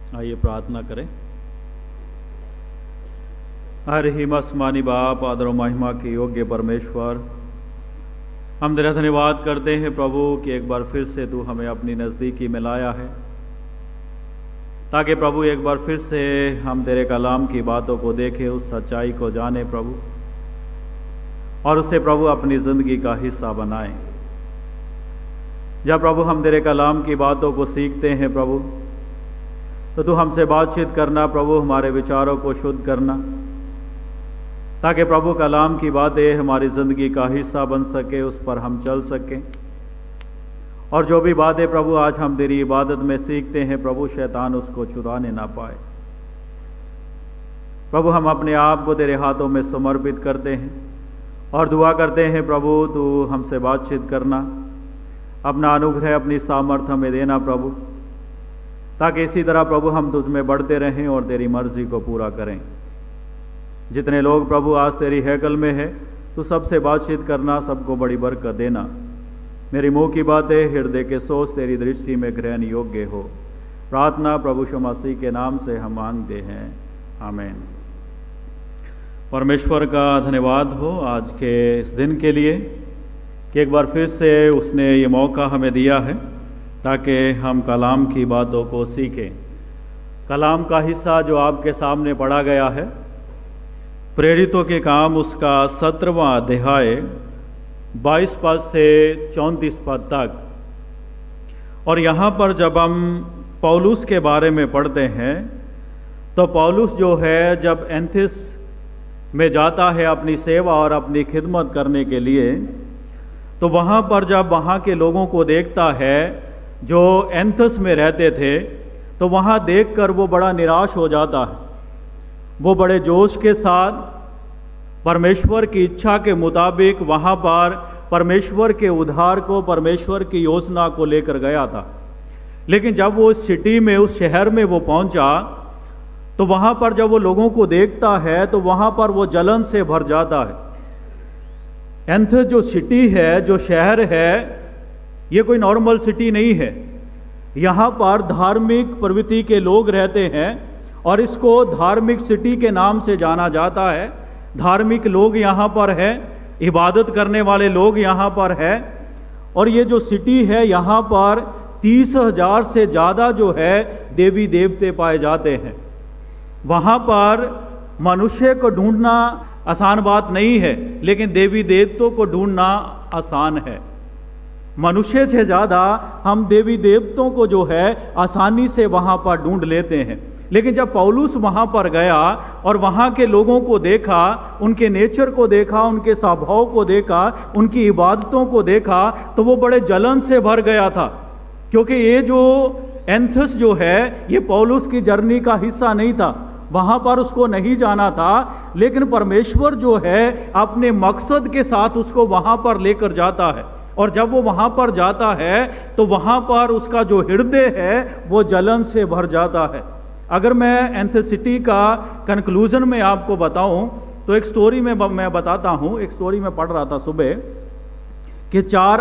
आइए प्रार्थना करें। हरे हिमस्मानी बाप, आदर और महिमा के योग्य परमेश्वर, हम तेरा धन्यवाद करते हैं प्रभु कि एक बार फिर से तू हमें अपनी नज़दीकी में लाया है, ताकि प्रभु एक बार फिर से हम तेरे कलाम की बातों को देखें, उस सच्चाई को जाने प्रभु, और उसे प्रभु अपनी ज़िंदगी का हिस्सा बनाएं। जब प्रभु हम तेरे कलाम की बातों को सीखते हैं प्रभु, तो तू हमसे बातचीत करना प्रभु, हमारे विचारों को शुद्ध करना, ताकि प्रभु कलाम की बातें हमारी ज़िंदगी का हिस्सा बन सके, उस पर हम चल सकें। और जो भी बातें प्रभु आज हम तेरी इबादत में सीखते हैं प्रभु, शैतान उसको चुराने ना पाए। प्रभु हम अपने आप को तेरे हाथों में समर्पित करते हैं और दुआ करते हैं प्रभु, तू हमसे बातचीत करना, अपना अनुग्रह अपनी सामर्थ्य में देना प्रभु, ताकि इसी तरह प्रभु हम तुझ में बढ़ते रहें और तेरी मर्जी को पूरा करें। जितने लोग प्रभु आज तेरी हैकल में है, तो सबसे बातचीत करना, सबको बड़ी बरकत देना। मेरी मुंह की बातें, हृदय के सोच तेरी दृष्टि में ग्रहण योग्य हो। प्रार्थना प्रभु यीशु मसीह के नाम से हम मांगते हैं, आमीन। परमेश्वर का धन्यवाद हो आज के इस दिन के लिए कि एक बार फिर से उसने ये मौका हमें दिया है ताकि हम कलाम की बातों को सीखें। कलाम का हिस्सा जो आपके सामने पढ़ा गया है, प्रेरितों के काम उसका 17वां अध्याय 22 पद से 34 पद तक। और यहाँ पर जब हम पौलुस के बारे में पढ़ते हैं, तो पौलुस जो है जब एथेंस में जाता है अपनी सेवा और अपनी खिदमत करने के लिए, तो वहाँ पर जब वहाँ के लोगों को देखता है जो एथेंस में रहते थे, तो वहाँ देखकर वो बड़ा निराश हो जाता है। वो बड़े जोश के साथ परमेश्वर की इच्छा के मुताबिक वहाँ पर परमेश्वर के उद्धार को, परमेश्वर की योजना को लेकर गया था। लेकिन जब वो उस सिटी में, उस शहर में वो पहुँचा, तो वहाँ पर जब वो लोगों को देखता है तो वहाँ पर वो जलन से भर जाता है। एथेंस जो सिटी है, जो शहर है, ये कोई नॉर्मल सिटी नहीं है। यहाँ पर धार्मिक प्रवृत्ति के लोग रहते हैं और इसको धार्मिक सिटी के नाम से जाना जाता है। धार्मिक लोग यहाँ पर है, इबादत करने वाले लोग यहाँ पर है। और ये जो सिटी है, यहाँ पर 30,000 से ज़्यादा जो है देवी देवते पाए जाते हैं। वहाँ पर मनुष्य को ढूंढना आसान बात नहीं है, लेकिन देवी देवतों को ढूंढना आसान है। मनुष्य से ज़्यादा हम देवी देवतों को जो है आसानी से वहाँ पर ढूंढ लेते हैं। लेकिन जब पौलुस वहाँ पर गया और वहाँ के लोगों को देखा, उनके नेचर को देखा, उनके स्वभाव को देखा, उनकी इबादतों को देखा, तो वो बड़े जलन से भर गया था। क्योंकि ये जो एथेंस जो है, ये पौलुस की जर्नी का हिस्सा नहीं था, वहाँ पर उसको नहीं जाना था। लेकिन परमेश्वर जो है अपने मकसद के साथ उसको वहाँ पर लेकर जाता है। और जब वो वहाँ पर जाता है तो वहाँ पर उसका जो हृदय है वो जलन से भर जाता है। अगर मैं एथेंसिटी का कंक्लूजन में आपको बताऊं, तो एक स्टोरी में मैं बताता हूं। एक स्टोरी में पढ़ रहा था सुबह कि 4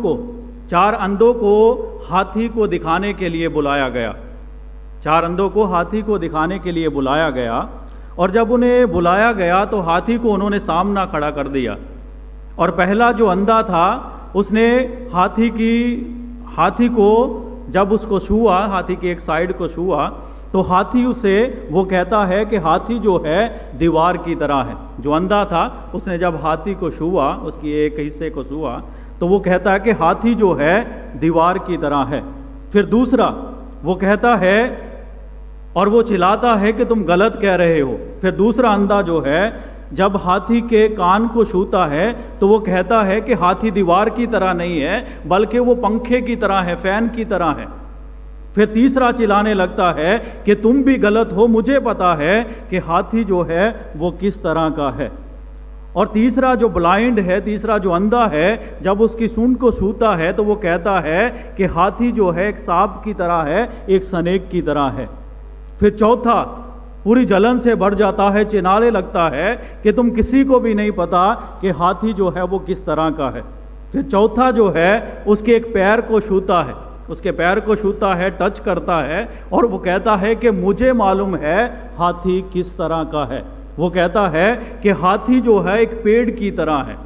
अंधों को हाथी को दिखाने के लिए बुलाया गया। 4 अंधों को हाथी को दिखाने के लिए बुलाया गया। और जब उन्हें बुलाया गया तो हाथी को उन्होंने सामना खड़ा कर दिया। और पहला जो अंधा था, उसने हाथी को जब उसको छुआ, हाथी की एक साइड को छुआ, तो हाथी उसे वो कहता है कि हाथी जो है दीवार की तरह है। जो अंधा था उसने जब हाथी को छुआ, उसकी एक हिस्से को छुआ, तो वो कहता है कि हाथी जो है दीवार की तरह है। फिर दूसरा वो कहता है और वो चिल्लाता है कि तुम गलत कह रहे हो। फिर दूसरा अंधा जो है जब हाथी के कान को छूता है तो वो कहता है कि हाथी दीवार की तरह नहीं है, बल्कि वो पंखे की तरह है, फैन की तरह है। फिर तीसरा चिल्लाने लगता है कि तुम भी गलत हो, मुझे पता है कि हाथी जो है वो किस तरह का है। और तीसरा जो ब्लाइंड है, तीसरा जो अंधा है, जब उसकी सूंड को छूता है तो वो कहता है कि हाथी जो है एक सांप की तरह है, एक स्नेक की तरह है। फिर चौथा पूरी जलन से भर जाता है, चिल्लाने लगता है कि तुम किसी को भी नहीं पता कि हाथी जो है वो किस तरह का है। फिर चौथा जो है उसके एक पैर को छूता है, उसके पैर को छूता है, टच करता है, और वो कहता है कि मुझे मालूम है हाथी किस तरह का है। वो कहता है कि हाथी जो है एक पेड़ की तरह है।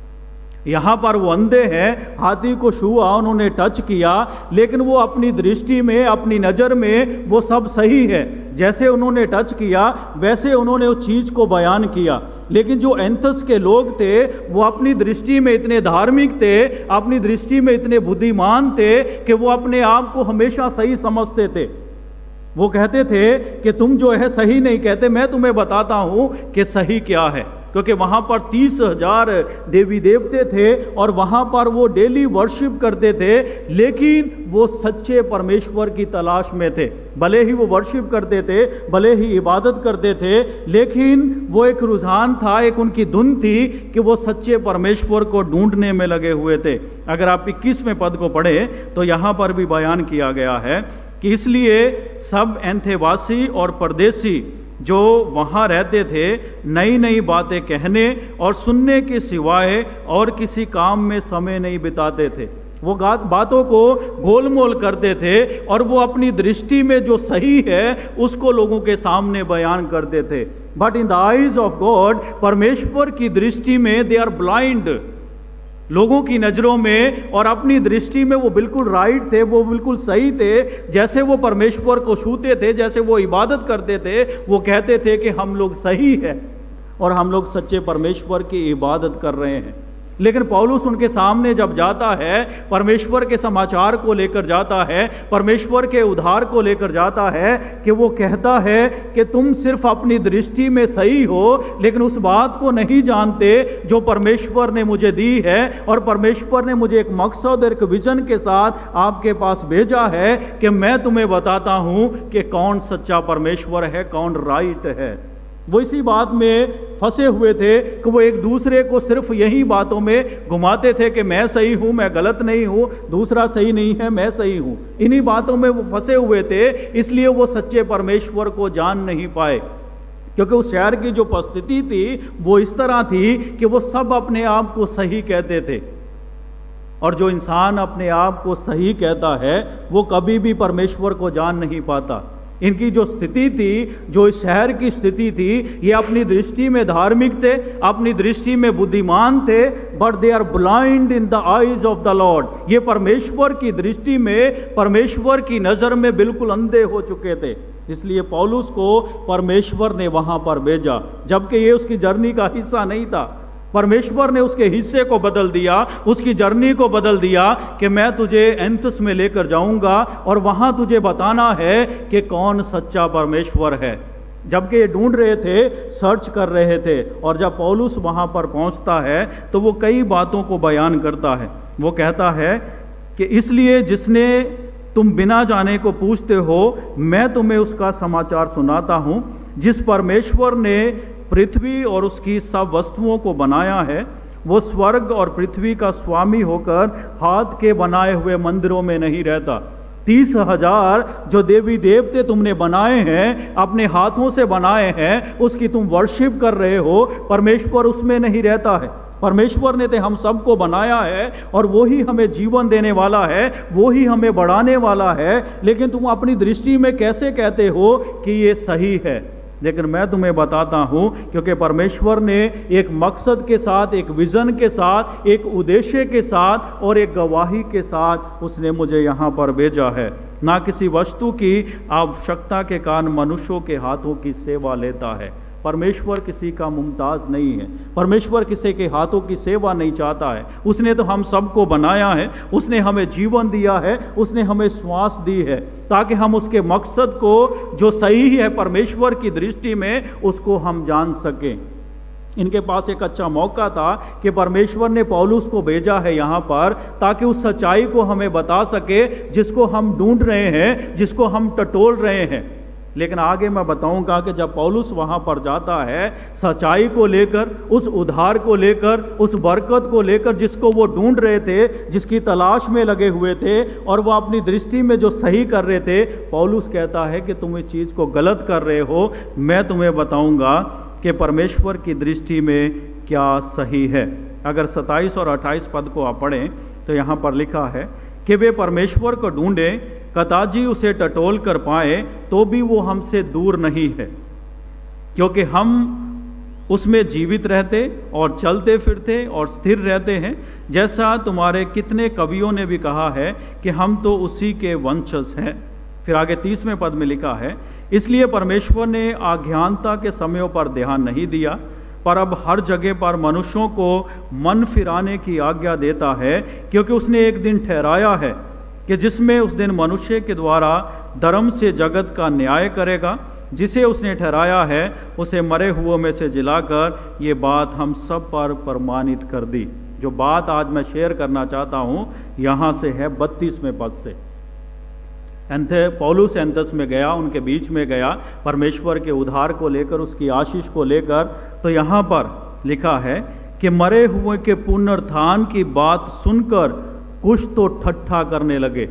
यहाँ पर वो अंधे हैं, हाथी को छुआ, उन्होंने टच किया, लेकिन वो अपनी दृष्टि में, अपनी नज़र में वो सब सही है। जैसे उन्होंने टच किया वैसे उन्होंने उस चीज़ को बयान किया। लेकिन जो एथेंस के लोग थे वो अपनी दृष्टि में इतने धार्मिक थे, अपनी दृष्टि में इतने बुद्धिमान थे कि वो अपने आप को हमेशा सही समझते थे। वो कहते थे कि तुम जो है सही नहीं कहते, मैं तुम्हें बताता हूँ कि सही क्या है। क्योंकि वहाँ पर 30,000 देवी देवते थे और वहाँ पर वो डेली वर्शिप करते थे, लेकिन वो सच्चे परमेश्वर की तलाश में थे। भले ही वो वर्शिप करते थे, भले ही इबादत करते थे, लेकिन वो एक रुझान था, एक उनकी धुन थी कि वो सच्चे परमेश्वर को ढूंढने में लगे हुए थे। अगर आप 21वें पद को पढ़ें तो यहाँ पर भी बयान किया गया है कि इसलिए सब एथेंसवासी और परदेसी जो वहाँ रहते थे नई नई बातें कहने और सुनने के सिवाय और किसी काम में समय नहीं बिताते थे। वो बातों को गोलमोल करते थे और वो अपनी दृष्टि में जो सही है उसको लोगों के सामने बयान करते थे। But in the eyes of God, परमेश्वर की दृष्टि में दे आर ब्लाइंड। लोगों की नज़रों में और अपनी दृष्टि में वो बिल्कुल राइट थे, वो बिल्कुल सही थे। जैसे वो परमेश्वर को छूते थे, जैसे वो इबादत करते थे, वो कहते थे कि हम लोग सही हैं और हम लोग सच्चे परमेश्वर की इबादत कर रहे हैं। लेकिन पौलुस उनके सामने जब जाता है, परमेश्वर के समाचार को लेकर जाता है, परमेश्वर के उद्धार को लेकर जाता है, कि वो कहता है कि तुम सिर्फ अपनी दृष्टि में सही हो, लेकिन उस बात को नहीं जानते जो परमेश्वर ने मुझे दी है। और परमेश्वर ने मुझे एक मकसद, एक विजन के साथ आपके पास भेजा है कि मैं तुम्हें बताता हूँ कि कौन सच्चा परमेश्वर है, कौन राइट है। वो इसी बात में फंसे हुए थे कि वो एक दूसरे को सिर्फ यही बातों में घुमाते थे कि मैं सही हूँ, मैं गलत नहीं हूँ, दूसरा सही नहीं है, मैं सही हूँ। इन्हीं बातों में वो फंसे हुए थे, इसलिए वो सच्चे परमेश्वर को जान नहीं पाए। क्योंकि उस शहर की जो परिस्थिति थी वो इस तरह थी कि वो सब अपने आप को सही कहते थे, और जो इंसान अपने आप को सही कहता है वो कभी भी परमेश्वर को जान नहीं पाता। इनकी जो स्थिति थी, जो इस शहर की स्थिति थी, ये अपनी दृष्टि में धार्मिक थे, अपनी दृष्टि में बुद्धिमान थे, but they are blind in the eyes of the Lord. ये परमेश्वर की दृष्टि में, परमेश्वर की नज़र में बिल्कुल अंधे हो चुके थे। इसलिए पौलुस को परमेश्वर ने वहाँ पर भेजा, जबकि ये उसकी जर्नी का हिस्सा नहीं था। परमेश्वर ने उसके हिस्से को बदल दिया, उसकी जर्नी को बदल दिया कि मैं तुझे एथेंस में लेकर जाऊंगा और वहां तुझे बताना है कि कौन सच्चा परमेश्वर है। जबकि ये ढूंढ रहे थे, सर्च कर रहे थे, और जब पौलुस वहां पर पहुंचता है तो वो कई बातों को बयान करता है। वो कहता है कि इसलिए जिसने तुम बिना जाने को पूछते हो, मैं तुम्हें उसका समाचार सुनाता हूँ। जिस परमेश्वर ने पृथ्वी और उसकी सब वस्तुओं को बनाया है, वो स्वर्ग और पृथ्वी का स्वामी होकर हाथ के बनाए हुए मंदिरों में नहीं रहता। 30,000 जो देवी देवते तुमने बनाए हैं, अपने हाथों से बनाए हैं, उसकी तुम वर्शिप कर रहे हो, परमेश्वर उसमें नहीं रहता है। परमेश्वर ने तो हम सबको बनाया है और वो ही हमें जीवन देने वाला है, वो ही हमें बढ़ाने वाला है, लेकिन तुम अपनी दृष्टि में कैसे कहते हो कि ये सही है। लेकिन मैं तुम्हें बताता हूँ, क्योंकि परमेश्वर ने एक मकसद के साथ, एक विज़न के साथ, एक उद्देश्य के साथ और एक गवाही के साथ उसने मुझे यहाँ पर भेजा है। ना किसी वस्तु की आवश्यकता के कारण मनुष्यों के हाथों की सेवा लेता है। परमेश्वर किसी का मुमताज नहीं है, परमेश्वर किसी के हाथों की सेवा नहीं चाहता है। उसने तो हम सबको बनाया है, उसने हमें जीवन दिया है, उसने हमें श्वास दी है, ताकि हम उसके मकसद को जो सही है परमेश्वर की दृष्टि में, उसको हम जान सकें। इनके पास एक अच्छा मौका था कि परमेश्वर ने पौलुस को भेजा है यहाँ पर, ताकि उस सच्चाई को हमें बता सके जिसको हम ढूंढ रहे हैं, जिसको हम टटोल रहे हैं। लेकिन आगे मैं बताऊंगा कि जब पौलुस वहाँ पर जाता है सच्चाई को लेकर, उस उद्धार को लेकर, उस बरकत को लेकर जिसको वो ढूंढ रहे थे, जिसकी तलाश में लगे हुए थे, और वो अपनी दृष्टि में जो सही कर रहे थे, पौलुस कहता है कि तुम इस चीज़ को गलत कर रहे हो। मैं तुम्हें बताऊंगा कि परमेश्वर की दृष्टि में क्या सही है। अगर 27 और 28 पद को आप पढ़ें तो यहाँ पर लिखा है कि वे परमेश्वर को ढूंढें, कताजी उसे टटोल कर पाए तो भी वो हमसे दूर नहीं है, क्योंकि हम उसमें जीवित रहते और चलते फिरते और स्थिर रहते हैं, जैसा तुम्हारे कितने कवियों ने भी कहा है कि हम तो उसी के वंशज हैं। फिर आगे 30वें पद में लिखा है, इसलिए परमेश्वर ने आज्ञानता के समयों पर ध्यान नहीं दिया, पर अब हर जगह पर मनुष्यों को मन फिराने की आज्ञा देता है, क्योंकि उसने एक दिन ठहराया है कि जिसमें उस दिन मनुष्य के द्वारा धर्म से जगत का न्याय करेगा। जिसे उसने ठहराया है उसे मरे हुओं में से जिलाकर ये बात हम सब पर प्रमाणित कर दी। जो बात आज मैं शेयर करना चाहता हूँ यहाँ से है 32वें पद से। पौलुस एथेंस में गया, उनके बीच में गया, परमेश्वर के उद्धार को लेकर, उसकी आशीष को लेकर। तो यहाँ पर लिखा है कि मरे हुए के पुनरुत्थान की बात सुनकर कुछ तो ठट्ठा करने लगे।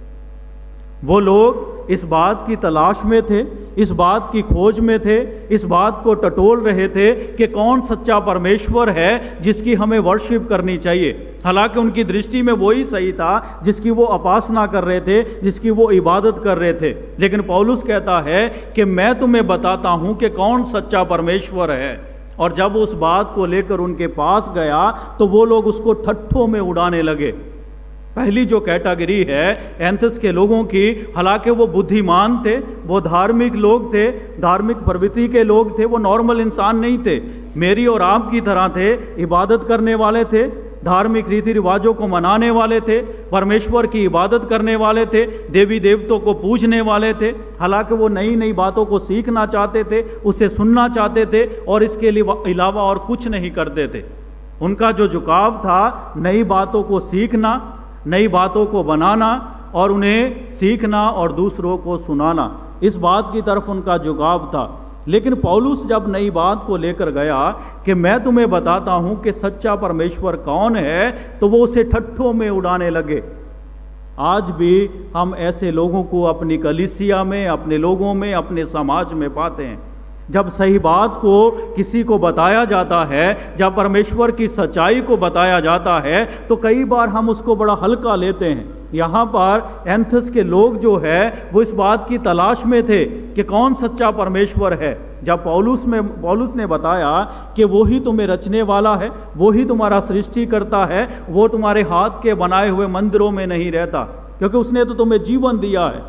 वो लोग इस बात की तलाश में थे, इस बात की खोज में थे, इस बात को टटोल रहे थे कि कौन सच्चा परमेश्वर है जिसकी हमें वर्शिप करनी चाहिए। हालांकि उनकी दृष्टि में वही सही था जिसकी वो उपासना कर रहे थे, जिसकी वो इबादत कर रहे थे। लेकिन पौलुस कहता है कि मैं तुम्हें बताता हूं कि कौन सच्चा परमेश्वर है। और जब उस बात को लेकर उनके पास गया तो वो लोग उसको ठट्ठों में उड़ाने लगे। पहली जो कैटेगरी है एथेंस के लोगों की, हालांकि वो बुद्धिमान थे, वो धार्मिक लोग थे, धार्मिक प्रवृत्ति के लोग थे, वो नॉर्मल इंसान नहीं थे, मेरी और आपकी तरह थे, इबादत करने वाले थे, धार्मिक रीति रिवाजों को मनाने वाले थे, परमेश्वर की इबादत करने वाले थे, देवी देवताओं को पूजने वाले थे। हालांकि वो नई नई बातों को सीखना चाहते थे, उसे सुनना चाहते थे और इसके अलावा और कुछ नहीं करते थे। उनका जो झुकाव था नई बातों को सीखना, नई बातों को बनाना और उन्हें सीखना और दूसरों को सुनाना, इस बात की तरफ उनका झुकाव था। लेकिन पौलुस जब नई बात को लेकर गया कि मैं तुम्हें बताता हूं कि सच्चा परमेश्वर कौन है, तो वो उसे ठट्ठों में उड़ाने लगे। आज भी हम ऐसे लोगों को अपनी कलीसिया में, अपने लोगों में, अपने समाज में पाते हैं। जब सही बात को किसी को बताया जाता है, जब परमेश्वर की सच्चाई को बताया जाता है, तो कई बार हम उसको बड़ा हल्का लेते हैं। यहाँ पर एथेंस के लोग जो है वो इस बात की तलाश में थे कि कौन सच्चा परमेश्वर है। जब पौलुस ने बताया कि वो ही तुम्हें रचने वाला है, वो ही तुम्हारा सृष्टि करता है, वो तुम्हारे हाथ के बनाए हुए मंदिरों में नहीं रहता, क्योंकि उसने तो तुम्हें जीवन दिया है।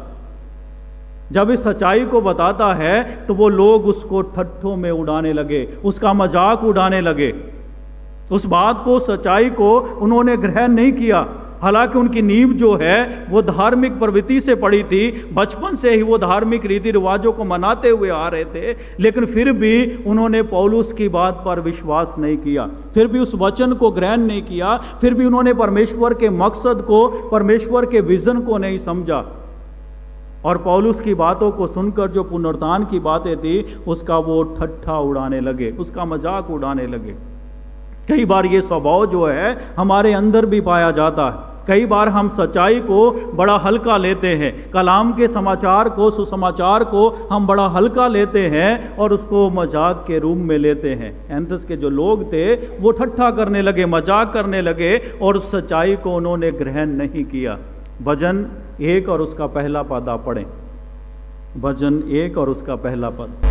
जब इस सच्चाई को बताता है तो वो लोग उसको ठट्ठों में उड़ाने लगे, उसका मजाक उड़ाने लगे। उस बात को, सच्चाई को उन्होंने ग्रहण नहीं किया। हालांकि उनकी नींव जो है वो धार्मिक प्रवृत्ति से पड़ी थी, बचपन से ही वो धार्मिक रीति रिवाजों को मनाते हुए आ रहे थे, लेकिन फिर भी उन्होंने पौलुस की बात पर विश्वास नहीं किया, फिर भी उस वचन को ग्रहण नहीं किया, फिर भी उन्होंने परमेश्वर के मकसद को, परमेश्वर के विजन को नहीं समझा। और पौलुस की बातों को सुनकर जो पुनरुत्थान की बातें थी उसका वो ठट्ठा उड़ाने लगे, उसका मजाक उड़ाने लगे। कई बार ये स्वभाव जो है हमारे अंदर भी पाया जाता है। कई बार हम सच्चाई को बड़ा हल्का लेते हैं, कलाम के समाचार को, सुसमाचार को हम बड़ा हल्का लेते हैं और उसको मजाक के रूप में लेते हैं। एथेंस के जो लोग थे वो ठट्ठा करने लगे, मजाक करने लगे और उस सच्चाई को उन्होंने ग्रहण नहीं किया। भजन 1 और उसका पहला पद आप पढ़ें। भजन 1 और उसका पहला पद।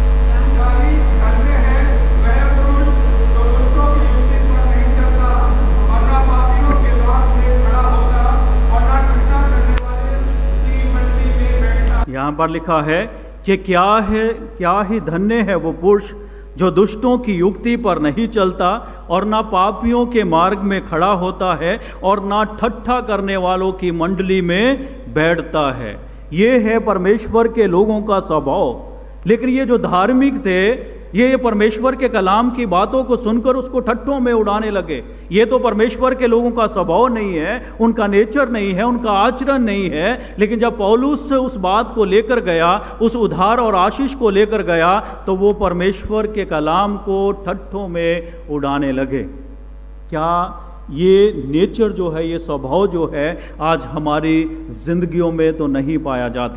यहाँ पर लिखा है कि क्या ही धन्य है वो पुरुष जो दुष्टों की युक्ति पर नहीं चलता और ना पापियों के मार्ग में खड़ा होता है और ना ठट्ठा करने वालों की मंडली में बैठता है। ये है परमेश्वर के लोगों का स्वभाव। लेकिन ये जो धार्मिक थे, ये परमेश्वर के कलाम की बातों को सुनकर उसको ठट्ठों में उड़ाने लगे। ये तो परमेश्वर के लोगों का स्वभाव नहीं है, उनका नेचर नहीं है, उनका आचरण नहीं है। लेकिन जब पौलुस उस बात को लेकर गया, उस उद्धार और आशीष को लेकर गया, तो वो परमेश्वर के कलाम को ठट्ठों में उड़ाने लगे। क्या ये नेचर जो है, ये स्वभाव जो है, आज हमारी जिंदगियों में तो नहीं पाया जाता।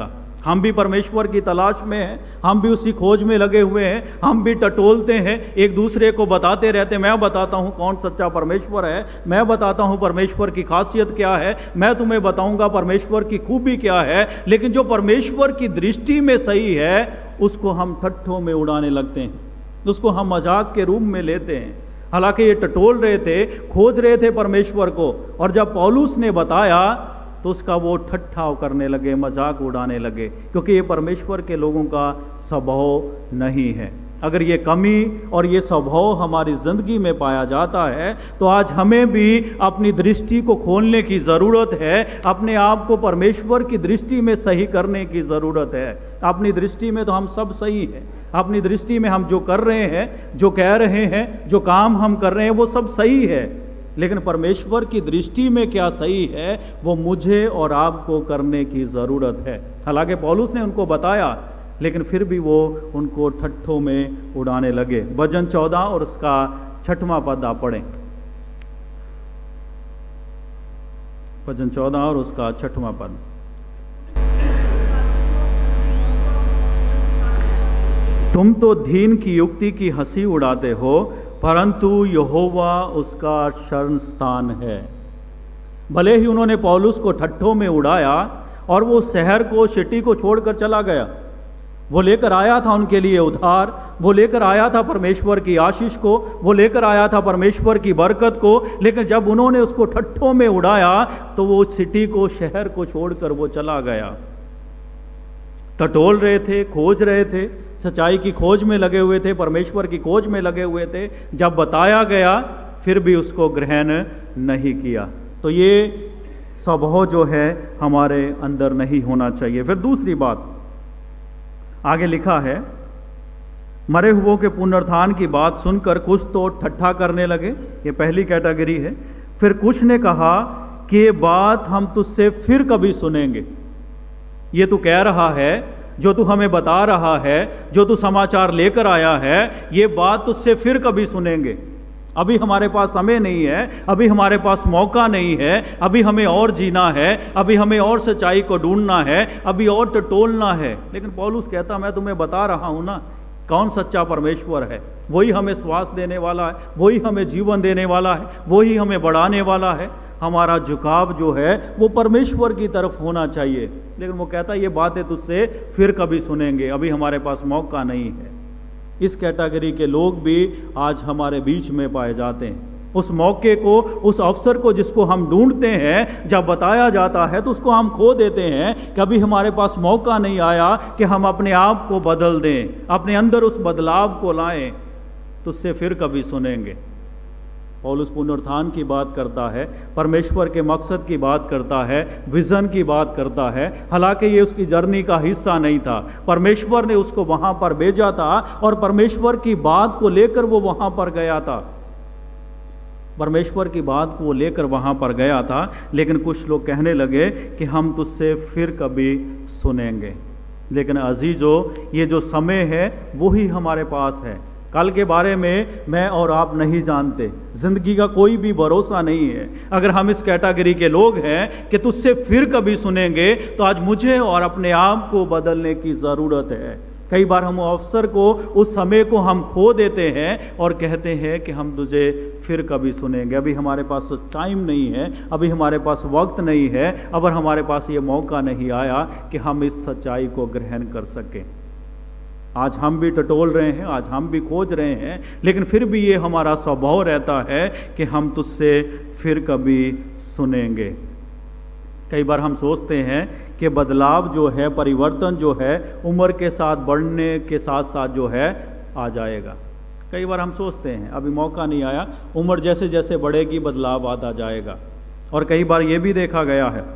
हम भी परमेश्वर की तलाश में हैं, हम भी उसी खोज में लगे हुए हैं, हम भी टटोलते हैं, एक दूसरे को बताते रहते हैं। मैं बताता हूँ कौन सच्चा परमेश्वर है, मैं बताता हूँ परमेश्वर की खासियत क्या है, मैं तुम्हें बताऊंगा परमेश्वर की खूबी क्या है। लेकिन जो परमेश्वर की दृष्टि में सही है उसको हम ठट्ठों में उड़ाने लगते हैं, उसको हम मजाक के रूप में लेते हैं। हालांकि ये टटोल रहे थे, खोज रहे थे परमेश्वर को, और जब पौलुस ने बताया तो उसका वो ठट्ठा करने लगे, मजाक उड़ाने लगे, क्योंकि ये परमेश्वर के लोगों का स्वभाव नहीं है। अगर ये कमी और ये स्वभाव हमारी ज़िंदगी में पाया जाता है तो आज हमें भी अपनी दृष्टि को खोलने की ज़रूरत है, अपने आप को परमेश्वर की दृष्टि में सही करने की ज़रूरत है। अपनी दृष्टि में तो हम सब सही हैं, अपनी दृष्टि में हम जो कर रहे हैं, जो कह रहे हैं, जो काम हम कर रहे हैं वो सब सही है, लेकिन परमेश्वर की दृष्टि में क्या सही है वो मुझे और आपको करने की ज़रूरत है। हालांकि पौलुस ने उनको बताया, लेकिन फिर भी वो उनको ठट्ठों में उड़ाने लगे। भजन 14 और उसका 6वां पद आप पढ़ें। भजन 14 और उसका 6वां पद। तुम तो दीन की युक्ति की हंसी उड़ाते हो, परंतु यहोवा उसका शरण स्थान है। भले ही उन्होंने पौलुस को ठट्ठों में उड़ाया और वो शहर को, सिटी को छोड़कर चला गया। वो लेकर आया था उनके लिए उद्धार, वो लेकर आया था परमेश्वर की आशीष को, वो लेकर आया था परमेश्वर की बरकत को, लेकिन जब उन्होंने उसको ठट्ठों में उड़ाया तो वो सिटी को, शहर को छोड़कर वो चला गया। टटोल रहे थे, खोज रहे थे, सच्चाई की खोज में लगे हुए थे, परमेश्वर की खोज में लगे हुए थे। जब बताया गया फिर भी उसको ग्रहण नहीं किया। तो ये स्वभाव जो है हमारे अंदर नहीं होना चाहिए। फिर दूसरी बात आगे लिखा है, मरे हुओं के पुनरुत्थान की बात सुनकर कुछ तो ठट्ठा करने लगे, ये पहली कैटेगरी है। फिर कुछ ने कहा कि ये बात हम तुझसे फिर कभी सुनेंगे। ये तू कह रहा है, जो तू हमें बता रहा है, जो तू समाचार लेकर आया है, ये बात तुझसे फिर कभी सुनेंगे। अभी हमारे पास समय नहीं है, अभी हमारे पास मौका नहीं है, अभी हमें और जीना है, अभी हमें और सच्चाई को ढूंढना है, अभी और टटोलना है। लेकिन पौलुस कहता मैं तुम्हें बता रहा हूं ना कौन सच्चा परमेश्वर है। वही हमें श्वास देने वाला है, वही हमें जीवन देने वाला है, वही हमें बढ़ाने वाला है। हमारा झुकाव जो है वो परमेश्वर की तरफ होना चाहिए। लेकिन वो कहता है ये बातें तुझसे फिर कभी सुनेंगे, अभी हमारे पास मौका नहीं है। इस कैटेगरी के लोग भी आज हमारे बीच में पाए जाते हैं। उस मौके को, उस अवसर को जिसको हम ढूंढते हैं, जब बताया जाता है तो उसको हम खो देते हैं। कभी हमारे पास मौका नहीं आया कि हम अपने आप को बदल दें, अपने अंदर उस बदलाव को लाएं। तो उससे फिर कभी सुनेंगे। पौलुस पुनरुत्थान की बात करता है, परमेश्वर के मकसद की बात करता है, विजन की बात करता है। हालांकि ये उसकी जर्नी का हिस्सा नहीं था, परमेश्वर ने उसको वहां पर भेजा था और परमेश्वर की बात को लेकर वो वहां पर गया था। परमेश्वर की बात को लेकर वहां पर गया था। लेकिन कुछ लोग कहने लगे कि हम तुझसे फिर कभी सुनेंगे। लेकिन अजीजों, ये जो समय है वही हमारे पास है। कल के बारे में मैं और आप नहीं जानते, जिंदगी का कोई भी भरोसा नहीं है। अगर हम इस कैटेगरी के लोग हैं कि तुझसे फिर कभी सुनेंगे, तो आज मुझे और अपने आप को बदलने की ज़रूरत है। कई बार हम अवसर को, उस समय को हम खो देते हैं और कहते हैं कि हम तुझे फिर कभी सुनेंगे। अभी हमारे पास टाइम नहीं है, अभी हमारे पास वक्त नहीं है, अगर हमारे पास ये मौका नहीं आया कि हम इस सच्चाई को ग्रहण कर सकें। आज हम भी टटोल रहे हैं, आज हम भी खोज रहे हैं, लेकिन फिर भी ये हमारा स्वभाव रहता है कि हम तुझसे फिर कभी सुनेंगे। कई बार हम सोचते हैं कि बदलाव जो है, परिवर्तन जो है, उम्र के साथ बढ़ने के साथ साथ जो है आ जाएगा। कई बार हम सोचते हैं अभी मौका नहीं आया, उम्र जैसे जैसे बढ़ेगी बदलाव आता जाएगा। और कई बार ये भी देखा गया है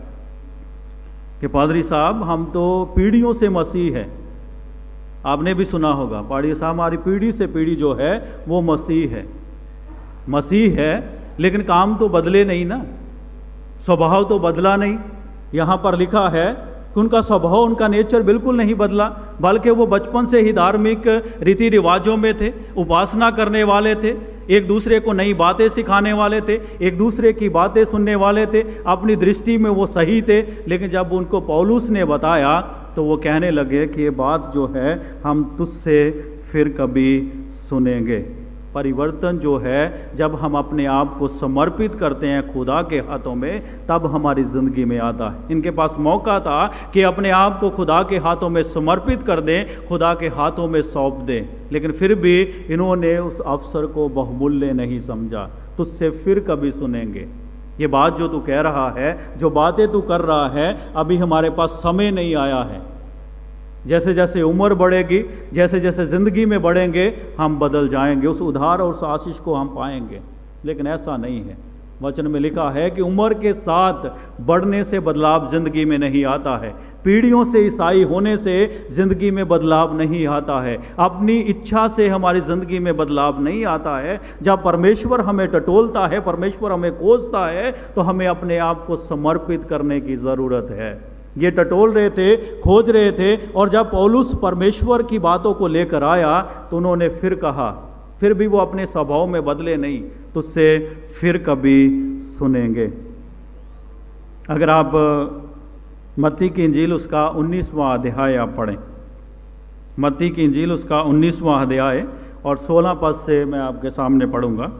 कि पादरी साहब हम तो पीढ़ियों से मसीह हैं। आपने भी सुना होगा, पादरी साहब हमारी पीढ़ी से पीढ़ी जो है वो मसीह है। मसीह है लेकिन काम तो बदले नहीं ना, स्वभाव तो बदला नहीं। यहाँ पर लिखा है कि उनका स्वभाव, उनका नेचर बिल्कुल नहीं बदला, बल्कि वो बचपन से ही धार्मिक रीति रिवाजों में थे, उपासना करने वाले थे, एक दूसरे को नई बातें सिखाने वाले थे, एक दूसरे की बातें सुनने वाले थे, अपनी दृष्टि में वो सही थे। लेकिन जब उनको पौलुस ने बताया तो वो कहने लगे कि ये बात जो है हम तुझसे फिर कभी सुनेंगे। परिवर्तन जो है जब हम अपने आप को समर्पित करते हैं खुदा के हाथों में, तब हमारी ज़िंदगी में आता है। इनके पास मौका था कि अपने आप को खुदा के हाथों में समर्पित कर दें, खुदा के हाथों में सौंप दें, लेकिन फिर भी इन्होंने उस अवसर को बहुमूल्य नहीं समझा। तुझसे फिर कभी सुनेंगे। ये बात जो तू कह रहा है, जो बातें तू कर रहा है, अभी हमारे पास समय नहीं आया है। जैसे जैसे उम्र बढ़ेगी, जैसे जैसे ज़िंदगी में बढ़ेंगे, हम बदल जाएंगे, उस उद्धार और उस आशीष को हम पाएंगे। लेकिन ऐसा नहीं है। वचन में लिखा है कि उम्र के साथ बढ़ने से बदलाव ज़िंदगी में नहीं आता है। पीढ़ियों से ईसाई होने से ज़िंदगी में बदलाव नहीं आता है। अपनी इच्छा से हमारी ज़िंदगी में बदलाव नहीं आता है। जब परमेश्वर हमें टटोलता है, परमेश्वर हमें कोसता है, तो हमें अपने आप को समर्पित करने की ज़रूरत है। ये टटोल रहे थे, खोज रहे थे, और जब पौलुस परमेश्वर की बातों को लेकर आया तो उन्होंने फिर कहा, फिर भी वो अपने स्वभाव में बदले नहीं, तुझसे फिर कभी सुनेंगे। अगर आप मत्ती की इंजील उसका 19वां अध्याय आप पढ़ें, मत्ती की इंजील उसका 19वां अध्याय और 16 पद से मैं आपके सामने पढ़ूंगा।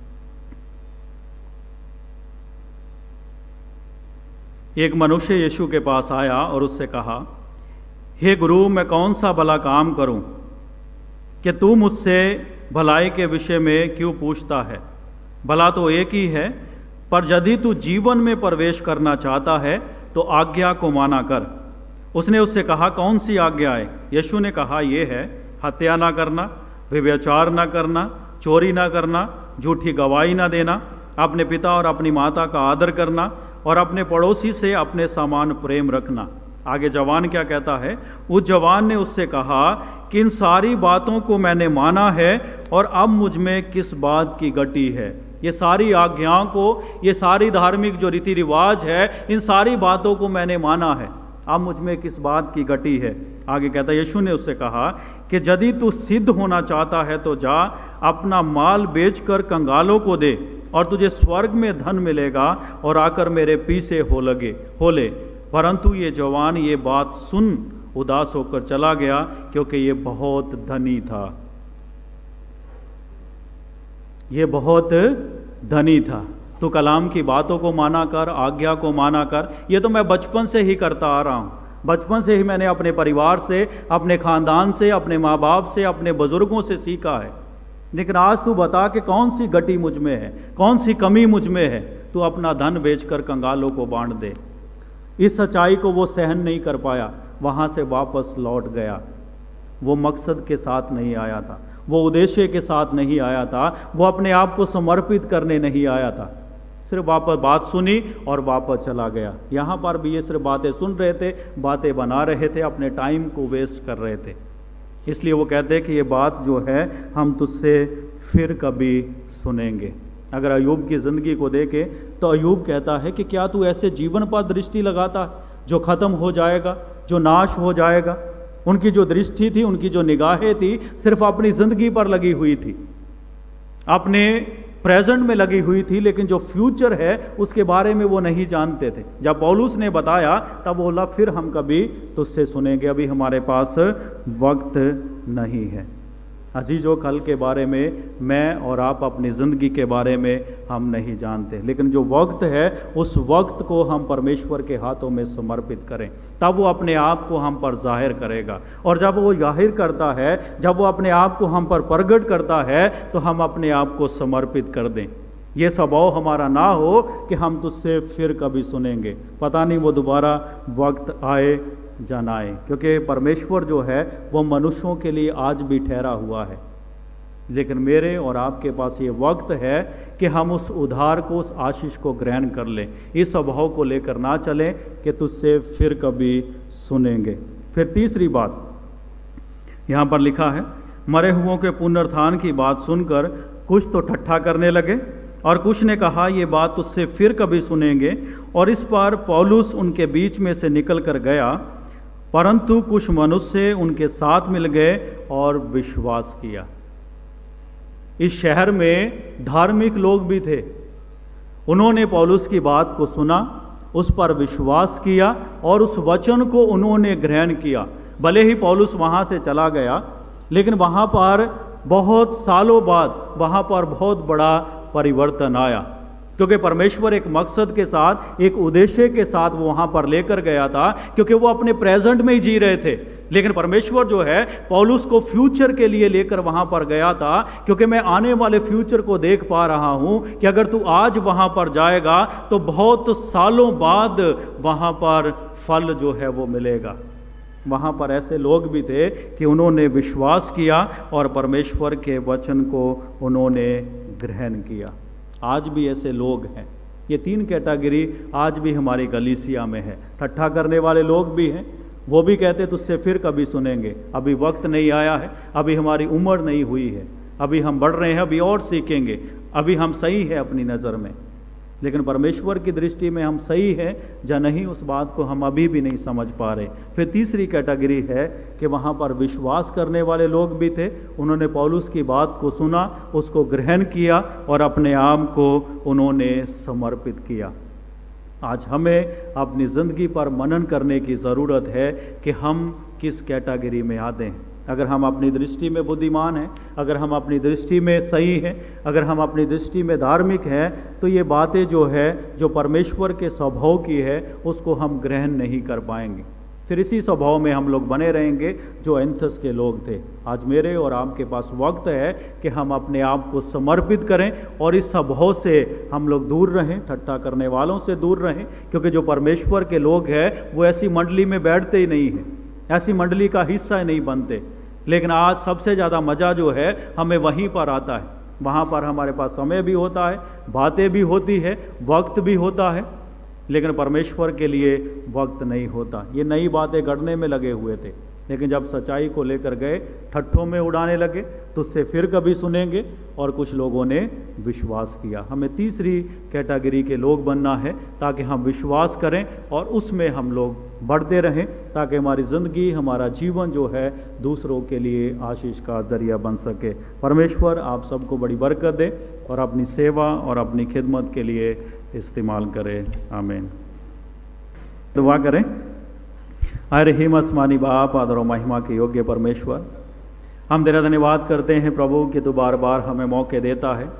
एक मनुष्य यीशु के पास आया और उससे कहा, हे गुरु, मैं कौन सा भला काम करूं कि तू मुझसे भलाई के विषय में क्यों पूछता है? भला तो एक ही है, पर यदि तू जीवन में प्रवेश करना चाहता है तो आज्ञा को माना कर। उसने उससे कहा, कौन सी आज्ञा है? यीशु ने कहा, ये है, हत्या ना करना, व्यभिचार ना करना, चोरी ना करना, झूठी गवाही ना देना, अपने पिता और अपनी माता का आदर करना और अपने पड़ोसी से अपने समान प्रेम रखना। आगे जवान क्या कहता है? उस जवान ने उससे कहा कि इन सारी बातों को मैंने माना है और अब मुझ में किस बात की गटी है? ये सारी आज्ञाओं को, ये सारी धार्मिक जो रीति रिवाज है, इन सारी बातों को मैंने माना है, अब मुझ में किस बात की गटी है? आगे कहता है, यीशु ने उससे कहा कि यदि तू सिद्ध होना चाहता है तो जा, अपना माल बेचकर कंगालों को दे और तुझे स्वर्ग में धन मिलेगा, और आकर मेरे पीछे हो ले। परंतु ये जवान ये बात सुन उदास होकर चला गया, क्योंकि ये बहुत धनी था। ये बहुत धनी था। तो कलाम की बातों को माना कर, आज्ञा को माना कर, ये तो मैं बचपन से ही करता आ रहा हूँ। बचपन से ही मैंने अपने परिवार से, अपने खानदान से, अपने माँ बाप से, अपने बुजुर्गों से सीखा है। लेकिन आज तू बता कि कौन सी गटी मुझ में है, कौन सी कमी मुझ में है? तू अपना धन बेचकर कंगालों को बांट दे। इस सच्चाई को वो सहन नहीं कर पाया, वहाँ से वापस लौट गया। वो मकसद के साथ नहीं आया था, वो उद्देश्य के साथ नहीं आया था, वो अपने आप को समर्पित करने नहीं आया था। सिर्फ वापस बात सुनी और वापस चला गया। यहाँ पर भी ये सिर्फ बातें सुन रहे थे, बातें बना रहे थे, अपने टाइम को वेस्ट कर रहे थे। इसलिए वो कहते हैं कि ये बात जो है हम तुझसे फिर कभी सुनेंगे। अगर अयूब की ज़िंदगी को देखें तो अयूब कहता है कि क्या तू ऐसे जीवन पर दृष्टि लगाता जो ख़त्म हो जाएगा, जो नाश हो जाएगा? उनकी जो दृष्टि थी, उनकी जो निगाहें थी, सिर्फ अपनी ज़िंदगी पर लगी हुई थी, अपने प्रेजेंट में लगी हुई थी, लेकिन जो फ्यूचर है उसके बारे में वो नहीं जानते थे। जब पौलुस ने बताया तब वो बोला, फिर हम कभी तुझसे सुनेंगे, अभी हमारे पास वक्त नहीं है। अजीजों, कल के बारे में मैं और आप अपनी ज़िंदगी के बारे में हम नहीं जानते, लेकिन जो वक्त है उस वक्त को हम परमेश्वर के हाथों में समर्पित करें, तब वो अपने आप को हम पर जाहिर करेगा। और जब वो जाहिर करता है, जब वो अपने आप को हम पर प्रगट करता है, तो हम अपने आप को समर्पित कर दें। ये स्वभाव हमारा ना हो कि हम तुझसे फिर कभी सुनेंगे, पता नहीं वो दोबारा वक्त आए या ना आए, क्योंकि परमेश्वर जो है वो मनुष्यों के लिए आज भी ठहरा हुआ है। लेकिन मेरे और आपके पास ये वक्त है कि हम उस उद्धार को, उस आशीष को ग्रहण कर लें। इस स्वभाव को लेकर ना चलें कि तुझसे फिर कभी सुनेंगे। फिर तीसरी बात यहाँ पर लिखा है, मरे हुओं के पुनरुत्थान की बात सुनकर कुछ तो ठट्ठा करने लगे और कुछ ने कहा, ये बात तुझसे फिर कभी सुनेंगे। और इस पर पौलुस उनके बीच में से निकल कर गया, परंतु कुछ मनुष्य उनके साथ मिल गए और विश्वास किया। इस शहर में धार्मिक लोग भी थे। उन्होंने पौलुस की बात को सुना उस पर विश्वास किया और उस वचन को उन्होंने ग्रहण किया। भले ही पौलुस वहाँ से चला गया, लेकिन वहाँ पर बहुत सालों बाद वहाँ पर बहुत बड़ा परिवर्तन आया, क्योंकि परमेश्वर एक मकसद के साथ, एक उद्देश्य के साथ वो वहाँ पर लेकर गया था, क्योंकि वो अपने प्रेजेंट में ही जी रहे थे। लेकिन परमेश्वर जो है पौलुस को फ्यूचर के लिए लेकर वहाँ पर गया था, क्योंकि मैं आने वाले फ्यूचर को देख पा रहा हूँ कि अगर तू आज वहाँ पर जाएगा तो बहुत सालों बाद वहाँ पर फल जो है वो मिलेगा। वहाँ पर ऐसे लोग भी थे कि उन्होंने विश्वास किया और परमेश्वर के वचन को उन्होंने ग्रहण किया। आज भी ऐसे लोग हैं। ये 3 कैटेगरी आज भी हमारी कलीसिया में है। ठट्ठा करने वाले लोग भी हैं, वो भी कहते तुझसे फिर कभी सुनेंगे, अभी वक्त नहीं आया है, अभी हमारी उम्र नहीं हुई है, अभी हम बढ़ रहे हैं, अभी और सीखेंगे, अभी हम सही है अपनी नज़र में। लेकिन परमेश्वर की दृष्टि में हम सही हैं या नहीं, उस बात को हम अभी भी नहीं समझ पा रहे। फिर तीसरी कैटेगरी है कि वहाँ पर विश्वास करने वाले लोग भी थे। उन्होंने पौलुस की बात को सुना, उसको ग्रहण किया और अपने आप को उन्होंने समर्पित किया। आज हमें अपनी ज़िंदगी पर मनन करने की ज़रूरत है कि हम किस कैटेगरी में आते हैं। अगर हम अपनी दृष्टि में बुद्धिमान हैं, अगर हम अपनी दृष्टि में सही हैं, अगर हम अपनी दृष्टि में धार्मिक हैं, तो ये बातें जो है, जो परमेश्वर के स्वभाव की है, उसको हम ग्रहण नहीं कर पाएंगे। फिर इसी स्वभाव में हम लोग बने रहेंगे जो एथेंस के लोग थे। आज मेरे और आपके पास वक्त है कि हम अपने आप को समर्पित करें और इस स्वभाव से हम लोग दूर रहें, ठट्ठा करने वालों से दूर रहें, क्योंकि जो परमेश्वर के लोग हैं वो ऐसी मंडली में बैठते ही नहीं हैं, ऐसी मंडली का हिस्सा ही नहीं बनते। लेकिन आज सबसे ज़्यादा मज़ा जो है हमें वहीं पर आता है। वहाँ पर हमारे पास समय भी होता है, बातें भी होती है, वक्त भी होता है, लेकिन परमेश्वर के लिए वक्त नहीं होता। ये नई बातें गढ़ने में लगे हुए थे, लेकिन जब सच्चाई को लेकर गए, ठट्ठों में उड़ाने लगे, तो उससे फिर कभी सुनेंगे, और कुछ लोगों ने विश्वास किया। हमें तीसरी कैटेगरी के लोग बनना है, ताकि हम विश्वास करें और उसमें हम लोग बढ़ते रहें, ताकि हमारी ज़िंदगी, हमारा जीवन जो है दूसरों के लिए आशीष का ज़रिया बन सके। परमेश्वर आप सबको बड़ी बरकत दे और अपनी सेवा और अपनी खिदमत के लिए इस्तेमाल करें। आमीन। दुआ करें। आए रहीम आसमानी बाप, आदर और महिमा के योग्य परमेश्वर, हम तेरा धन्यवाद करते हैं प्रभु कि तू बार बार हमें मौके देता है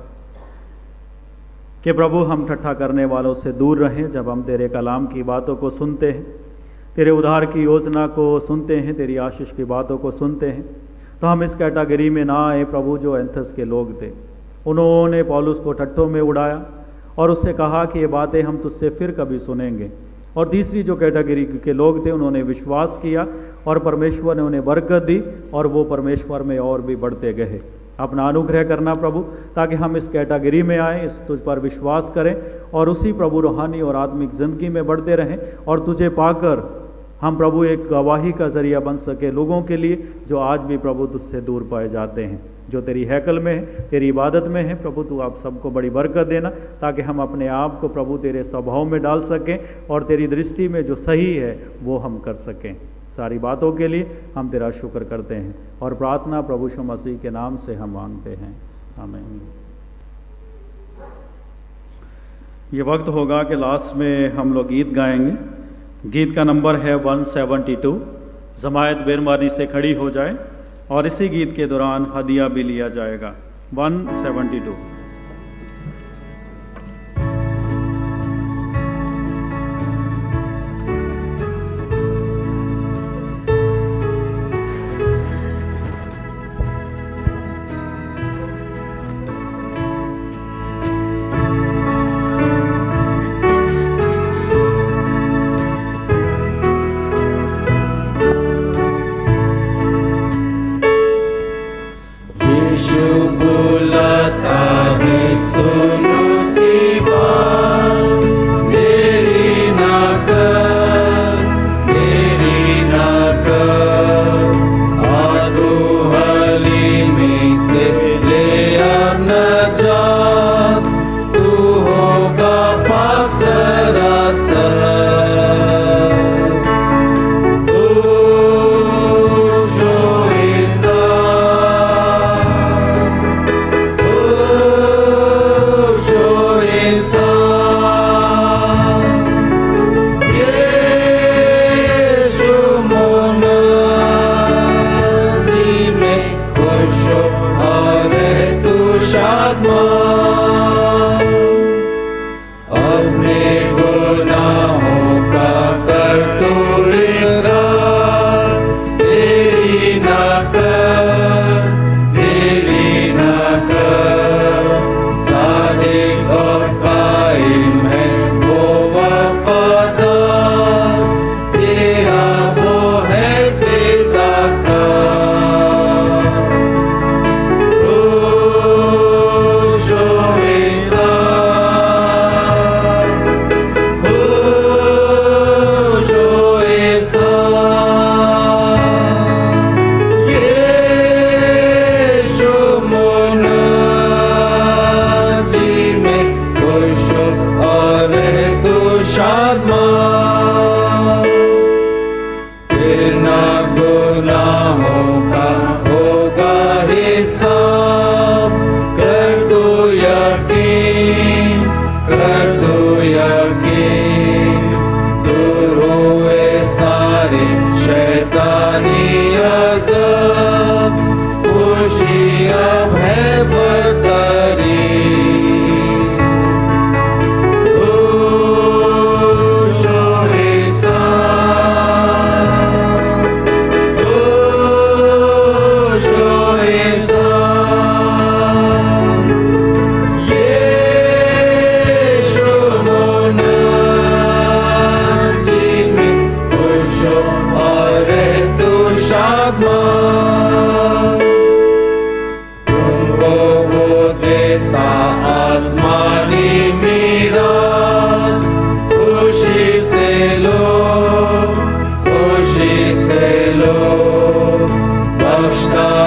कि प्रभु हम ठट्ठा करने वालों से दूर रहें। जब हम तेरे कलाम की बातों को सुनते हैं, तेरे उद्धार की योजना को सुनते हैं, तेरी आशीष की बातों को सुनते हैं, तो हम इस कैटेगरी में ना आए प्रभु जो एथेंस के लोग थे। उन्होंने पौलुस को ठट्ठों में उड़ाया और उससे कहा कि ये बातें हम तुझसे फिर कभी सुनेंगे। और तीसरी जो कैटेगरी के लोग थे, उन्होंने विश्वास किया और परमेश्वर ने उन्हें बरकत दी और वो परमेश्वर में और भी बढ़ते गए। अपना अनुग्रह करना प्रभु, ताकि हम इस कैटेगरी में आए, इस तुझ पर विश्वास करें और उसी प्रभु रूहानी और आत्मिक ज़िंदगी में बढ़ते रहें, और तुझे पाकर हम प्रभु एक गवाही का ज़रिया बन सके लोगों के लिए जो आज भी प्रभु तुझसे दूर पाए जाते हैं, जो तेरी हैकल में है, तेरी इबादत में है। प्रभु तू आप सबको बड़ी बरकत देना, ताकि हम अपने आप को प्रभु तेरे स्वभाव में डाल सकें और तेरी दृष्टि में जो सही है वो हम कर सकें। सारी बातों के लिए हम तेरा शुक्र करते हैं और प्रार्थना प्रभु यीशु मसीह के नाम से हम मांगते हैं। आमीन। ये वक्त होगा कि लास्ट में हम लोग गीत गाएंगे। गीत का नंबर है 172। जमायत बेरमानी से खड़ी हो जाए और इसी गीत के दौरान हदिया भी लिया जाएगा। 172। बुलाता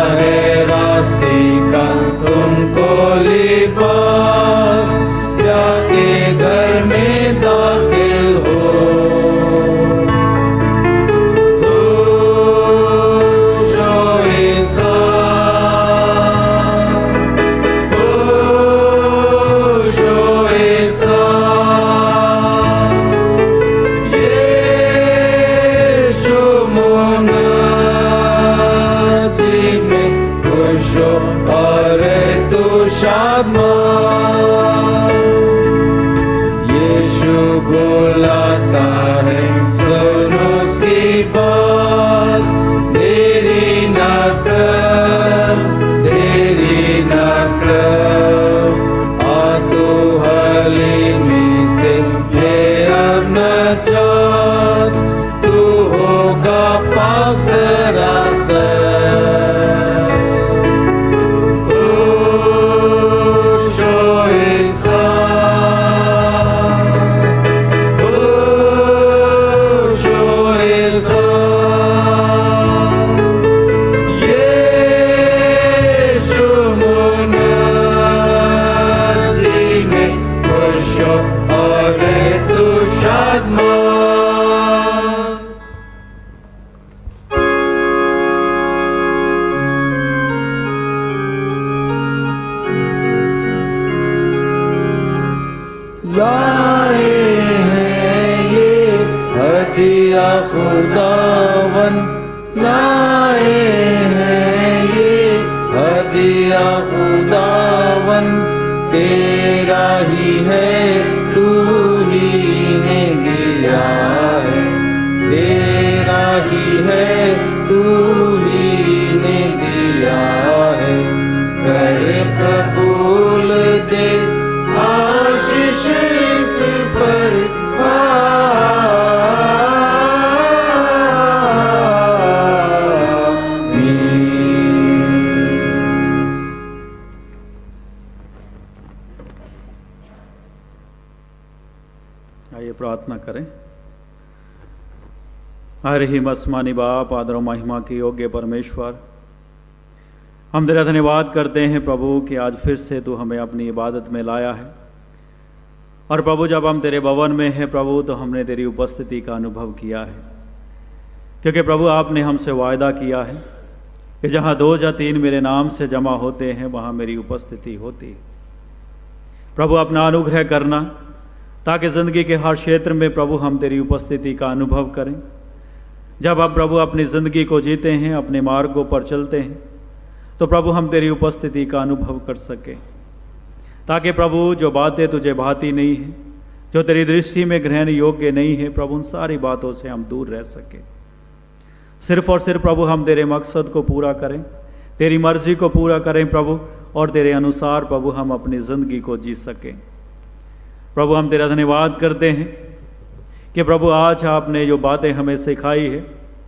है रास्ते का तुमको लिबास, जाके घर में दाखिल हो। खुश हो इंसान, खुश हो इंसान, यीशु मुनाजी में खुश हो और तू शादमान। यीशु बुलाता है सुनो उसकी बात, देरी ना कर, देरी ना कर, आ तू हलीमी से ले अपना जात, तू होगा पाक सरासर। खुश हो इंसान, खुश हो इंसान, यीशु मुनाजी में खुश हो और तू शादमान। लाए हैं ये हदिया खुदावन, लाए हैं ये हदिया खुदावन, तेरा ही है तू ही ने दिया है, तेरा ही है तू ही ने दिया है। कर कबूल दे आशीष इस पर आइए प्रार्थना करें। हरे ही आसमानी बाप, आदर और महिमा की योग्य परमेश्वर, हम तेरा धन्यवाद करते हैं प्रभु कि आज फिर से तू हमें अपनी इबादत में लाया है। और प्रभु जब हम तेरे भवन में हैं प्रभु, तो हमने तेरी उपस्थिति का अनुभव किया है, क्योंकि प्रभु आपने हमसे वायदा किया है कि जहाँ 2 या 3 मेरे नाम से जमा होते हैं वहाँ मेरी उपस्थिति होती है। प्रभु अपना अनुग्रह करना, ताकि ज़िंदगी के हर क्षेत्र में प्रभु हम तेरी उपस्थिति का अनुभव करें। जब हम प्रभु अपनी ज़िंदगी को जीते हैं, अपने मार्गों पर चलते हैं, तो प्रभु हम तेरी उपस्थिति का अनुभव कर सकें, ताकि प्रभु जो बातें तुझे भाती नहीं हैं, जो तेरी दृष्टि में ग्रहण योग्य नहीं है, प्रभु उन सारी बातों से हम दूर रह सकें। सिर्फ और सिर्फ प्रभु हम तेरे मकसद को पूरा करें, तेरी मर्जी को पूरा करें प्रभु, और तेरे अनुसार प्रभु हम अपनी ज़िंदगी को जी सकें। प्रभु हम तेरा धन्यवाद करते हैं कि प्रभु आज आपने जो बातें हमें सिखाई है,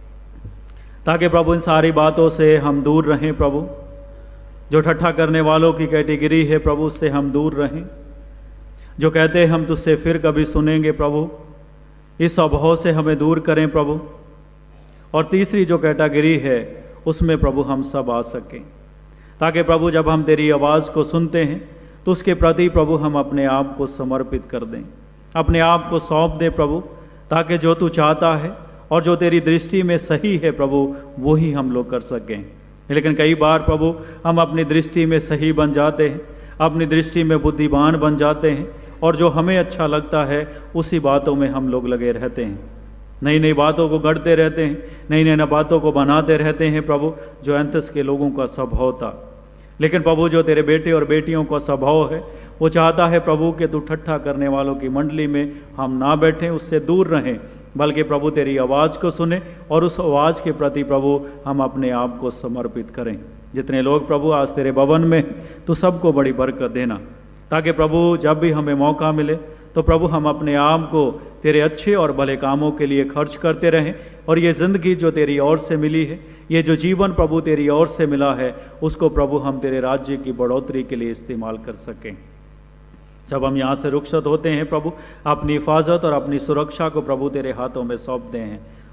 ताकि प्रभु इन सारी बातों से हम दूर रहें प्रभु। जो ठट्ठा करने वालों की कैटेगरी है प्रभु, उससे हम दूर रहें। जो कहते हैं हम तुझसे फिर कभी सुनेंगे प्रभु, इस स्वभाव से हमें दूर करें प्रभु। और तीसरी जो कैटेगरी है उसमें प्रभु हम सब आ सकें, ताकि प्रभु जब हम तेरी आवाज़ को सुनते हैं तो उसके प्रति प्रभु हम अपने आप को समर्पित कर दें, अपने आप को सौंप दें प्रभु, ताकि जो तू चाहता है और जो तेरी दृष्टि में सही है प्रभु, वो ही हम लोग कर सकें। लेकिन कई बार प्रभु हम अपनी दृष्टि में सही बन जाते हैं, अपनी दृष्टि में बुद्धिमान बन जाते हैं, और जो हमें अच्छा लगता है उसी बातों में हम लोग लगे रहते हैं। नई नई बातों को गढ़ते रहते हैं, नई नई बातों को बनाते रहते हैं प्रभु, जो एंथस के लोगों का स्वभाव था। लेकिन प्रभु जो तेरे बेटे और बेटियों का स्वभाव है, वो चाहता है प्रभु कि तू ठट्ठा करने वालों की मंडली में हम ना बैठें, उससे दूर रहें, बल्कि प्रभु तेरी आवाज़ को सुने और उस आवाज़ के प्रति प्रभु हम अपने आप को समर्पित करें। जितने लोग प्रभु आज तेरे भवन में, तो सबको बड़ी बरकत देना, ताकि प्रभु जब भी हमें मौका मिले तो प्रभु हम अपने आप को तेरे अच्छे और भले कामों के लिए खर्च करते रहें, और ये ज़िंदगी जो तेरी ओर से मिली है, ये जो जीवन प्रभु तेरी ओर से मिला है, उसको प्रभु हम तेरे राज्य की बढ़ोतरी के लिए इस्तेमाल कर सकें। जब हम यहाँ से रुखसत होते हैं प्रभु, अपनी हिफाजत और अपनी सुरक्षा को प्रभु तेरे हाथों में सौंप दें हैं,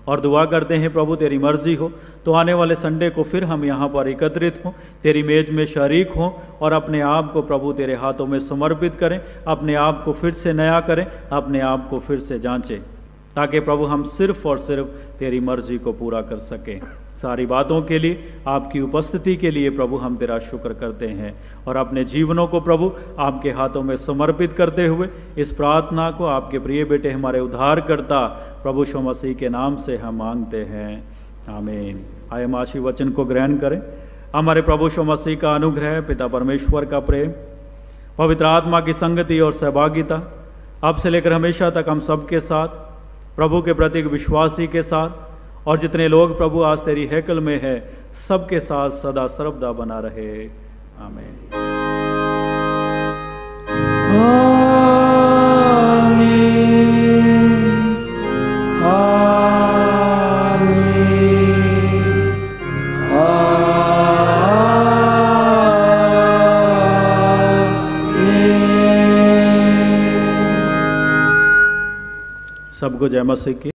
और दुआ करते हैं प्रभु तेरी मर्जी हो तो आने वाले संडे को फिर हम यहाँ पर एकत्रित हों, तेरी मेज में शरीक हों और अपने आप को प्रभु तेरे हाथों में समर्पित करें, अपने आप को फिर से नया करें, अपने आप को फिर से जांचें, ताकि प्रभु हम सिर्फ और सिर्फ तेरी मर्जी को पूरा कर सकें। सारी बातों के लिए, आपकी उपस्थिति के लिए प्रभु हम तेरा शुक्र करते हैं और अपने जीवनों को प्रभु आपके हाथों में समर्पित करते हुए इस प्रार्थना को आपके प्रिय बेटे हमारे उद्धारकर्ता प्रभु यीशु मसीह के नाम से हम मांगते हैं, आमीन। आइए हम आशीर्वाद वचन को ग्रहण करें। हमारे प्रभु यीशु मसीह का अनुग्रह, पिता परमेश्वर का प्रेम, पवित्र आत्मा की संगति और सहभागिता अब से लेकर हमेशा तक हम सबके साथ, प्रभु के प्रति विश्वासी के साथ और जितने लोग प्रभु आज तेरी हैकल में है सबके साथ सदा सर्वदा बना रहे, आमीन। सबको जय मसीह की।